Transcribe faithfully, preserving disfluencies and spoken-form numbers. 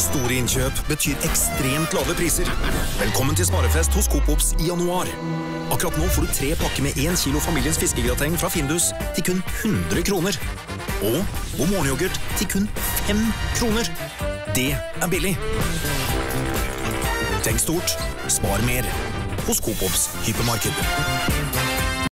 Store innkjøp betyr ekstremt lave priser. Velkommen til sparefest hos Coop Ops i januar. Akkurat nå får du tre pakker med en kilo familiens fiskegrateng fra Findus til kun hundre kroner. Og god morgenyoghurt til kun fem kroner. Det er billig. Tenk stort, spar mer hos Coop Ops hypermarked.